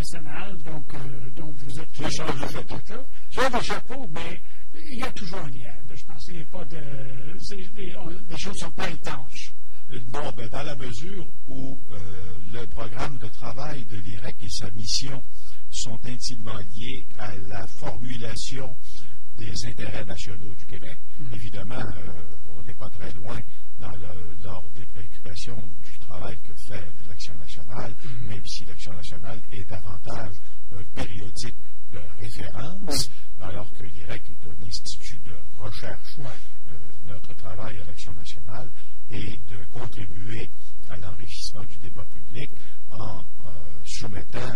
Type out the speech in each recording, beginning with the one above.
national, donc vous êtes... Je change de chapeau. Change de chapeau, mais il y a toujours un lien. Je pense qu'il n'y a pas de... les choses ne sont pas étanches. Non, ben, dans la mesure où le programme de travail de l'IREC et sa mission sont intimement liés à la formulation des intérêts nationaux du Québec. Évidemment, on n'est pas très loin dans l'ordre des préoccupations du travail que fait l'Action nationale, même si l'Action nationale est davantage périodique de référence, alors que l'IREC est un institut de recherche. Notre travail à l'Action nationale est de contribuer à l'enrichissement du débat public en soumettant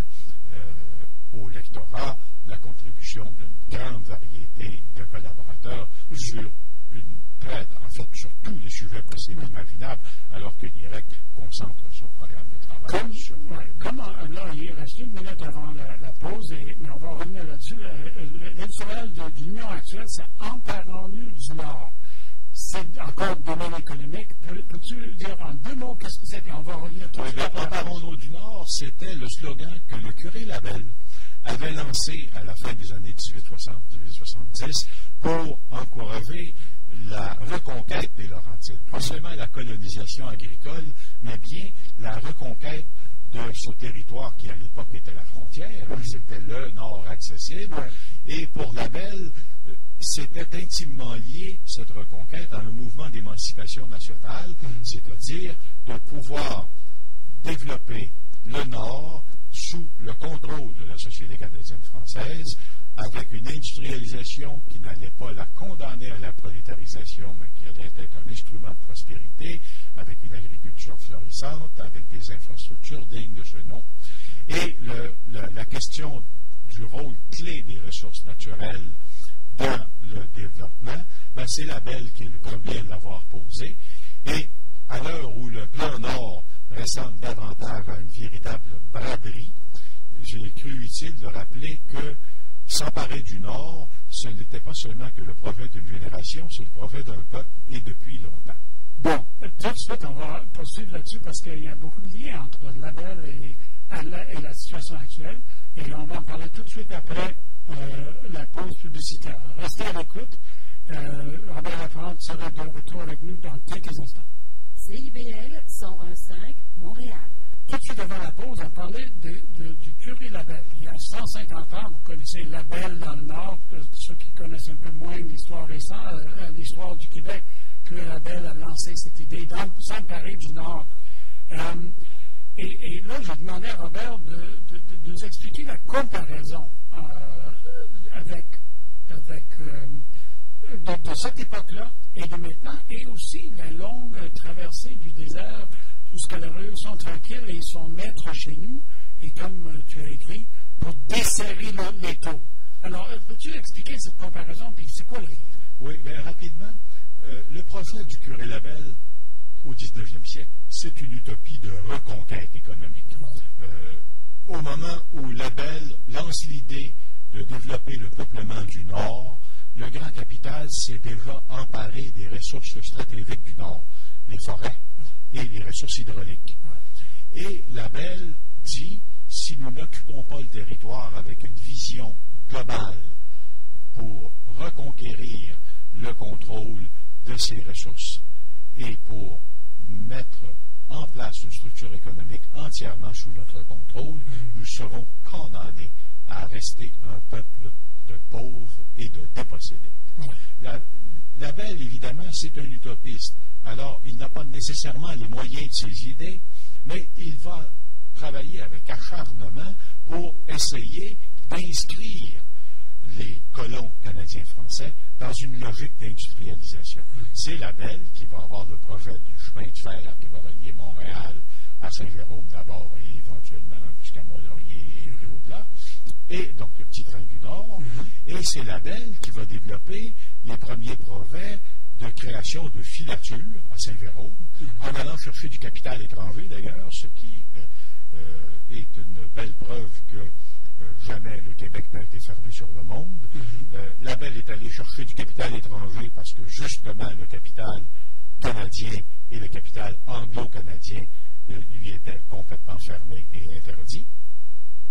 au lectorat la contribution d'une grande variété de collaborateurs sur sur tous les sujets possibles et imaginables, alors que l'IREC concentre son programme de travail. Là, il reste une minute avant la pause, mais on va revenir là-dessus. L'éditorial de l'Union actuelle, c'est Emparons-nous du Nord. C'est encore du domaine économique. Peux-tu dire en 2 mots qu'est-ce que c'est? On va revenir tout de suite. Emparons-nous du Nord, c'était le slogan que le curé Labelle avait lancé à la fin des années 1860-1870 pour encourager la reconquête des Laurentides. Pas seulement la colonisation agricole, mais bien la reconquête de ce territoire qui à l'époque était la frontière. C'était le nord accessible. Et pour Labelle, c'était intimement lié, cette reconquête, à un mouvement d'émancipation nationale, c'est-à-dire de pouvoir développer le nord sous le contrôle de la Société canadienne-française, avec une industrialisation qui n'allait pas la condamner à la prolétarisation, mais qui allait être un instrument de prospérité, avec une agriculture florissante, avec des infrastructures dignes de ce nom. Et la question du rôle clé des ressources naturelles dans le développement, ben c'est Labelle qui est le premier à l'avoir posé. Et à l'heure où le plan Nord ressemble davantage à une véritable braderie, j'ai cru utile de rappeler que s'emparer du Nord, ce n'était pas seulement que le projet d'une génération, c'est le projet d'un peuple et depuis longtemps. Bon, tout de suite, on va poursuivre là-dessus parce qu'il y a beaucoup de liens entre Labelle et la situation actuelle. Et on va en parler tout de suite après la pause publicitaire. Restez à l'écoute. Robert Lafrance sera de retour avec nous dans quelques instants. CIBL 101.5 Montréal. Tout de suite avant la pause, on parlait du curé Labelle. Il y a 150 ans, vous connaissez Labelle dans le Nord, ceux qui connaissent un peu moins l'histoire récente, l'histoire du Québec, curé Labelle a lancé cette idée de s'emparer du Nord. Et là, je demandais à Robert de nous expliquer la comparaison de cette époque-là et de maintenant, et aussi la longue traversée du désert jusqu'à la Révolution tranquille, et ils sont maîtres chez nous, et comme tu as écrit, pour desserrer les taux. Alors, peux-tu expliquer cette comparaison, puis c'est quoi le... Oui, bien rapidement, le projet du curé Labelle au 19e siècle, c'est une utopie de reconquête économique. Au moment où Labelle lance l'idée de développer le peuplement du Nord, le grand capital s'est déjà emparé des ressources stratégiques du Nord, les forêts et les ressources hydrauliques. Et Labelle dit, si nous n'occupons pas le territoire avec une vision globale pour reconquérir le contrôle de ces ressources et pour mettre en place une structure économique entièrement sous notre contrôle, nous serons condamnés à rester un peuple de pauvres et de dépossédés. Labelle, évidemment, c'est un utopiste. Alors, il n'a pas nécessairement les moyens de ses idées, mais il va travailler avec acharnement pour essayer d'inscrire les colons canadiens-français dans une logique d'industrialisation. C'est Labelle qui va avoir le projet du chemin de fer qui va relier Montréal à Saint-Jérôme d'abord et éventuellement jusqu'à Mont-Laurier et au-delà, et donc le petit train du Nord. Et c'est Labelle qui va développer les premiers projets de création de filatures à Saint-Jérôme, en allant chercher du capital étranger d'ailleurs, ce qui est une belle preuve que jamais le Québec n'a été fermé sur le monde. Labelle est allé chercher du capital étranger parce que justement le capital canadien et le capital anglo-canadien lui étaient complètement fermés et interdits.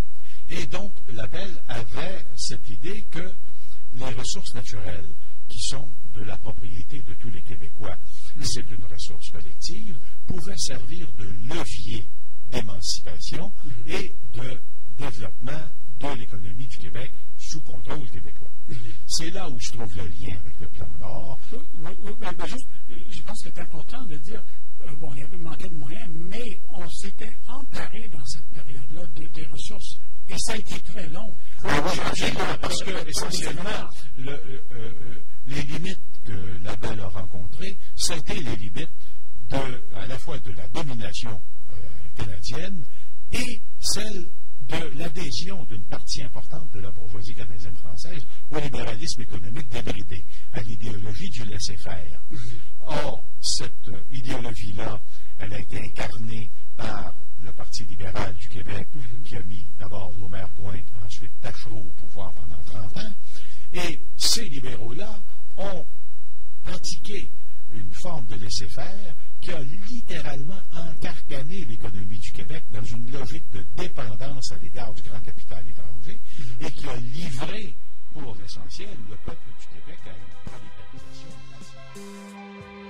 Et donc, Labelle avait cette idée que les ressources naturelles, qui sont de la propriété de tous les Québécois, c'est une ressource collective, pouvaient servir de levier d'émancipation et de développement de l'économie du Québec sous contrôle québécois. C'est là où je trouve le lien avec le Plan Nord. Ben juste, je pense que c'est important de dire, bon, il y avait manqué de moyens, mais on s'était emparé dans cette période-là des ressources, et ça a été très long. Parce que, essentiellement, les limites que Labelle a rencontrées, c'était les limites à la fois de la domination canadienne et celle de l'adhésion d'une partie importante de la bourgeoisie canadienne-française au libéralisme économique débridé, à l'idéologie du laisser-faire. Or, cette idéologie-là, elle a été incarnée par le Parti libéral du Québec, qui a mis d'abord Laumer-Pointe, ensuite Tachereau au pouvoir pendant 30 ans. Et ces libéraux-là ont pratiqué une forme de laisser-faire qui a littéralement encarcané l'économie du Québec dans une logique de dépendance à l'égard du grand capital étranger et qui a livré, pour l'essentiel, le peuple du Québec à une prolétarisation massive.